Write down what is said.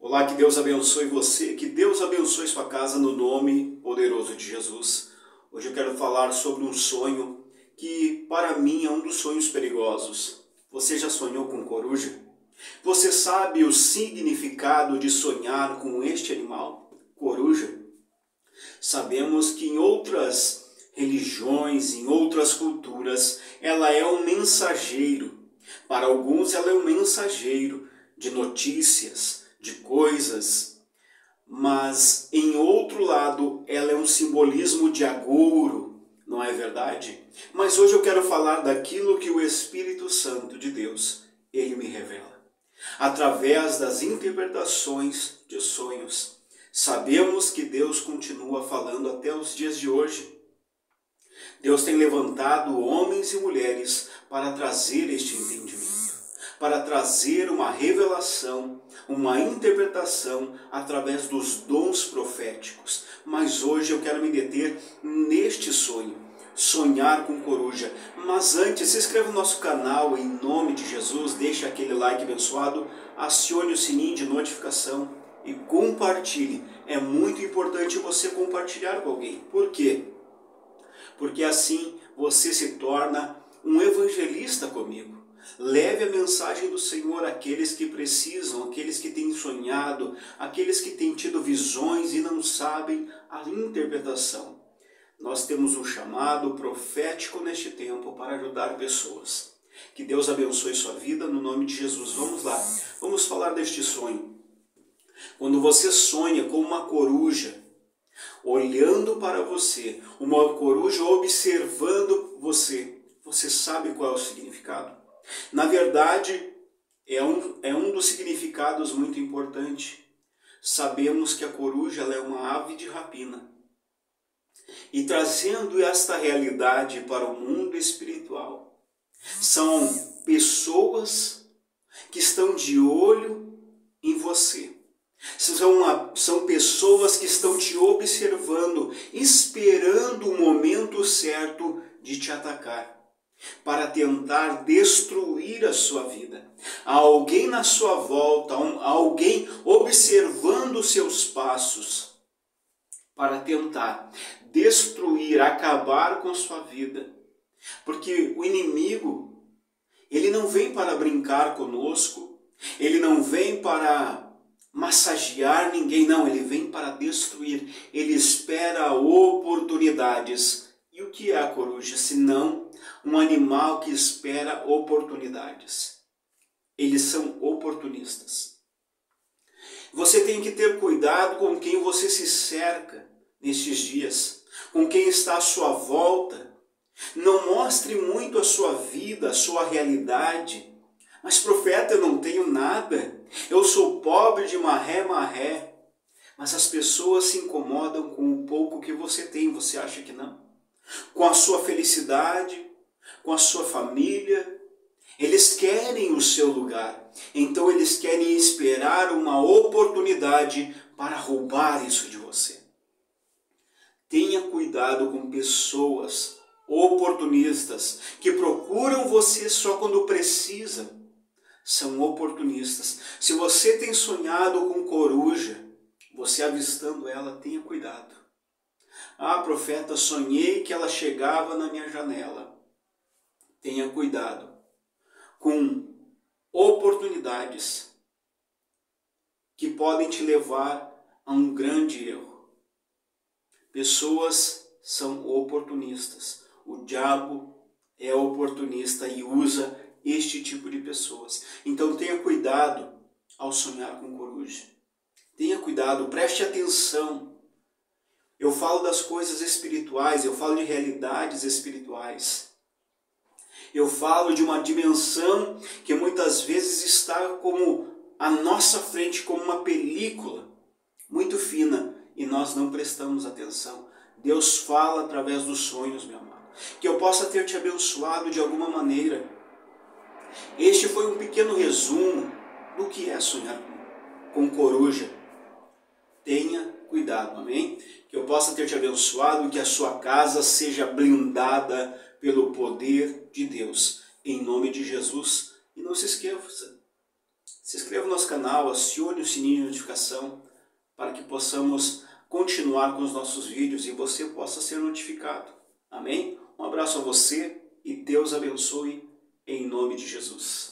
Olá, que Deus abençoe você, que Deus abençoe sua casa no nome poderoso de Jesus. Hoje eu quero falar sobre um sonho que para mim é um dos sonhos perigosos. Você já sonhou com coruja? Você sabe o significado de sonhar com este animal, coruja? Sabemos que em outras religiões, em outras culturas, ela é um mensageiro. Para alguns ela é um mensageiro de notícias, de coisas, mas em outro lado ela é um simbolismo de agouro, não é verdade? Mas hoje eu quero falar daquilo que o Espírito Santo de Deus, ele me revela. Através das interpretações de sonhos, sabemos que Deus continua falando até os dias de hoje. Deus tem levantado homens e mulheres para trazer este entendimento, para trazer uma revelação, uma interpretação através dos dons proféticos. Mas hoje eu quero me deter neste sonho, sonhar com coruja. Mas antes, se inscreva no nosso canal em nome de Jesus, deixe aquele like abençoado, acione o sininho de notificação e compartilhe. É muito importante você compartilhar com alguém. Por quê? Porque assim você se torna um evangelista comigo. Leve a mensagem do Senhor àqueles que precisam, àqueles que têm sonhado, àqueles que têm tido visões e não sabem a interpretação. Nós temos um chamado profético neste tempo para ajudar pessoas. Que Deus abençoe sua vida no nome de Jesus. Vamos lá, vamos falar deste sonho. Quando você sonha com uma coruja olhando para você, uma coruja observando você, você sabe qual é o significado? Na verdade, é um dos significados muito importante. Sabemos que a coruja ela é uma ave de rapina. E trazendo esta realidade para o mundo espiritual, são pessoas que estão de olho em você. São pessoas que estão te observando, esperando o momento certo de te atacar, para tentar destruir a sua vida. Há alguém na sua volta, alguém observando os seus passos, para tentar destruir, acabar com sua vida. Porque o inimigo, ele não vem para brincar conosco, ele não vem para massagear ninguém, não, ele vem para destruir, ele espera oportunidades. E o que é a coruja, senão um animal que espera oportunidades? Eles são oportunistas. Você tem que ter cuidado com quem você se cerca nestes dias, com quem está à sua volta. Não mostre muito a sua vida, a sua realidade. Mas profeta, eu não tenho nada, eu sou pobre de maré. Mas as pessoas se incomodam com o pouco que você tem, você acha que não? Com a sua felicidade, com a sua família, eles querem o seu lugar. Então eles querem esperar uma oportunidade para roubar isso de você. Tenha cuidado com pessoas oportunistas que procuram você só quando precisam. São oportunistas. Se você tem sonhado com coruja, você avistando ela, tenha cuidado. Ah, profeta, sonhei que ela chegava na minha janela. Tenha cuidado com oportunidades que podem te levar a um grande erro. Pessoas são oportunistas. O diabo é oportunista e usa este tipo de pessoas. Então tenha cuidado ao sonhar com coruja. Tenha cuidado, preste atenção. Eu falo das coisas espirituais, eu falo de realidades espirituais. Eu falo de uma dimensão que muitas vezes está como à nossa frente, como uma película muito fina, e nós não prestamos atenção. Deus fala através dos sonhos, meu amado. Que eu possa ter te abençoado de alguma maneira. Este foi um pequeno resumo do que é sonhar com coruja. Tenha cuidado, amém? Que eu possa ter te abençoado, que a sua casa seja blindada pelo poder de Deus, em nome de Jesus. E não se esqueça, se inscreva no nosso canal, acione o sininho de notificação para que possamos continuar com os nossos vídeos e você possa ser notificado. Amém? Um abraço a você e Deus abençoe em nome de Jesus.